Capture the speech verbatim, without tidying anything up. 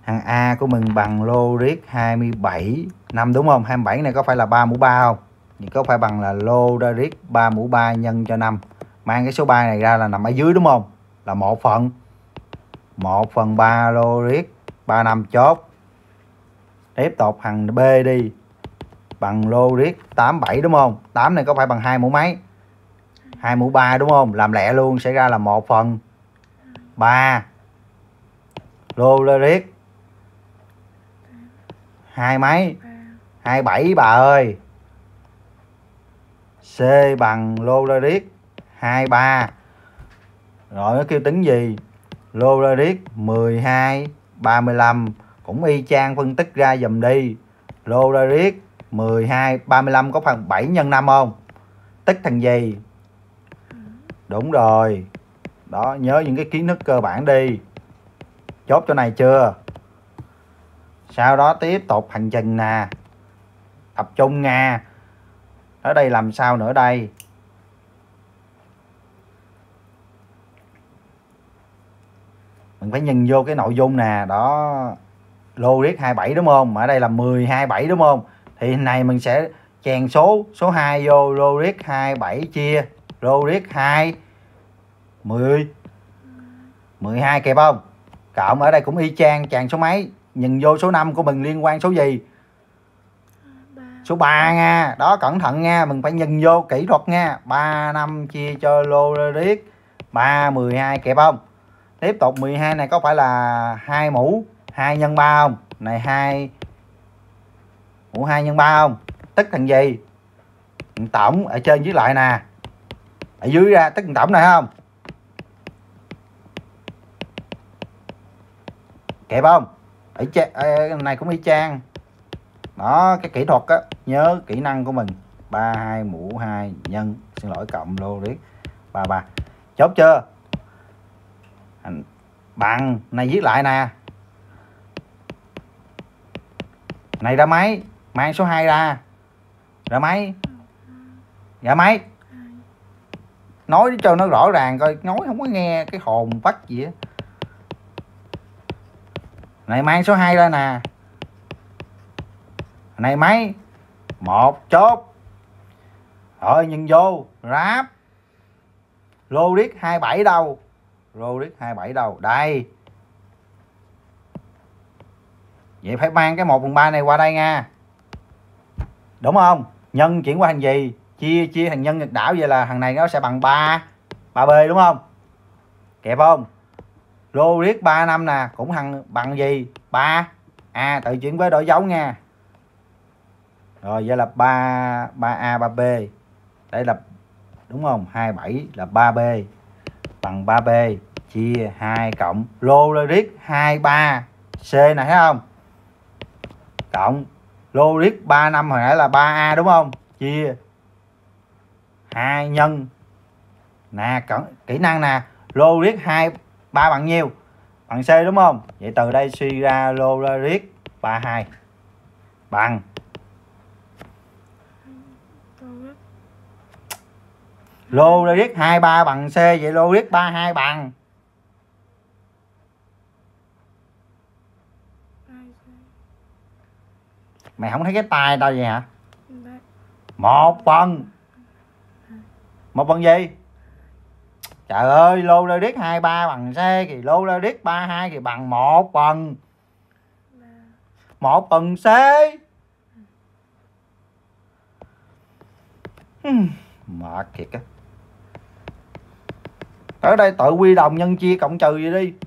Thằng A của mình bằng logic hai mươi bảy năm đúng không? hai mươi bảy này có phải là ba mũ ba không? Thì có phải bằng là logic ba mũ ba nhân cho năm. Mang cái số ba này ra là nằm ở dưới đúng không? Là một phần một phần ba logic ba năm chốt. Tiếp tục thằng B đi. Bằng logic tám mươi bảy đúng không? tám này có phải bằng hai mũ mấy? hai mũ ba đúng không? Làm lẹ luôn sẽ ra là một phần ba logic hai mấy? hai mươi bảy bà ơi. C bằng logic hai mươi ba. Rồi nó kêu tính gì? Logic mười hai ba mươi lăm. Cũng y chang phân tích ra dùm đi. Logic mười hai ba mươi lăm có phần bảy nhân năm không? Tích thành gì? Đúng rồi. Đó, nhớ những cái kiến thức cơ bản đi. Chốt chỗ này chưa? Sau đó tiếp tục hành trình nè. Tập trung nha. Ở đây làm sao nữa đây? Mình phải nhìn vô cái nội dung nè. Đó, logic hai mươi bảy đúng không? Mà ở đây là mười hai bảy đúng không? Thì này mình sẽ chèn số số hai vô logic hai mươi bảy chia logic hai mười mười hai kịp không? Cộng ở đây cũng y chang chèn số mấy? Nhìn vô số năm của mình liên quan số gì? Số ba nha. Đó, cẩn thận nha, mình phải nhìn vô kỹ thuật nha. ba năm chia cho logic ba mười hai kịp không? Tiếp tục mười hai này có phải là hai mũ hai nhân ba không? Này hai mũ hai nhân ba không? Tức thành gì? Tổng ở trên dưới lại nè. Ở dưới ra tức tổng này không? Kịp không? Ở trên này cũng y chang. Đó, cái kỹ thuật á, nhớ kỹ năng của mình. ba mươi hai mũ hai nhân, xin lỗi, cộng logic ba mươi ba. Chốt chưa? Bằng này viết lại nè. Này ra mấy? Mang số hai ra. Ra mấy? Ra mấy? Nói cho nó rõ ràng coi, nói không có nghe cái hồn vách gì á. Này mang số hai ra nè. Này mấy? Một chốt. Rồi nhìn vô ráp. Logic hai mươi bảy đâu? Logic hai mươi bảy đâu? Đây. Vậy phải mang cái một phần ba này qua đây nha. Đúng không? Nhân chuyển qua thành gì? Chia chia thành nhân nghịch đảo, vậy là thằng này nó sẽ bằng ba. ba B đúng không? Kẹp không? Logic ba năm nè, cũng thằng bằng gì? ba. À, tự chuyển với đổi dấu nha. Rồi vậy là ba ba A ba B. Đây là đúng không? hai mươi bảy là ba B bằng ba B chia hai cộng logic hai mươi ba C này thấy không? Cộng logic ba năm hồi nãy là ba A đúng không? Chia hai nhân nè, kỹ năng nè, logic hai ba bằng nhiêu? Bằng C đúng không? Vậy từ đây suy ra logic ba mươi hai bằng logic hai mươi ba bằng C, vậy logic ba mươi hai bằng mày không thấy cái tay tao vậy hả? Một phần một phần gì? Trời ơi, logic hai mươi ba bằng C thì logic ba mươi hai thì bằng một phần một phần C. Mệt thiệt á. Ở đây tự quy đồng nhân chia cộng trừ vậy đi.